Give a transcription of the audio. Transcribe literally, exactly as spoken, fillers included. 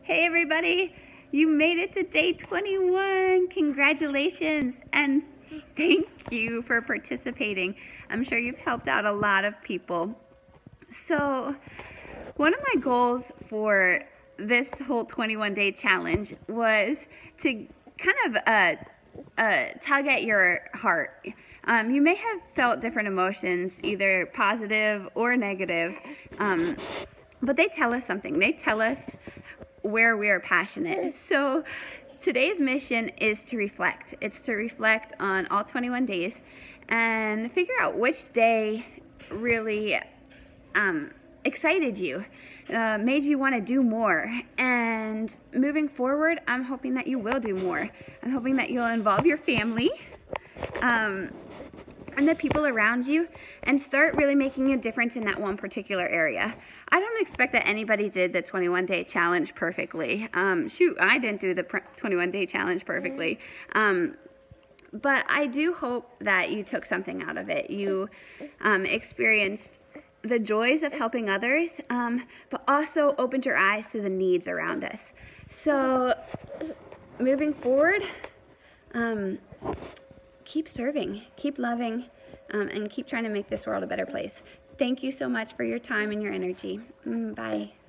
Hey everybody, you made it to day twenty-one. Congratulations and thank you for participating. I'm sure you've helped out a lot of people. So one of my goals for this whole twenty-one day challenge was to kind of uh, uh, tug at your heart. Um, you may have felt different emotions, either positive or negative, um, but they tell us something. They tell us where we are passionate. So today's mission is to reflect. It's to reflect on all twenty-one days and figure out which day really um, excited you, uh, made you want to do more. And moving forward, I'm hoping that you will do more. I'm hoping that you'll involve your family um, and the people around you and start really making a difference in that one particular area. I don't expect that anybody did the twenty-one day challenge perfectly. Um, shoot, I didn't do the twenty-one day challenge perfectly. Um, but I do hope that you took something out of it. You um, experienced the joys of helping others, um, but also opened your eyes to the needs around us. So moving forward, um, keep serving, keep loving, um, and keep trying to make this world a better place. Thank you so much for your time and your energy. Bye.